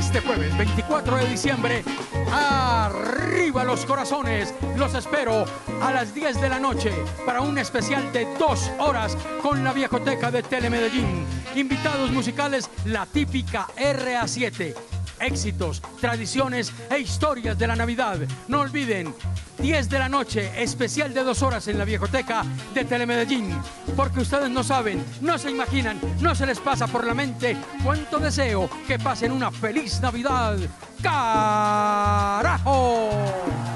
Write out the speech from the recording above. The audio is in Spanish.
Este jueves 24 de diciembre, arriba los corazones. Los espero a las 10 de la noche para un especial de 2 horas con la Viejoteca de Telemedellín. Invitados musicales, la típica RA7. Éxitos, tradiciones e historias de la Navidad. No olviden, 10 de la noche, especial de 2 horas en la Viejoteca de Telemedellín. Porque ustedes no saben, no se imaginan, no se les pasa por la mente cuánto deseo que pasen una feliz Navidad. ¡Carajo!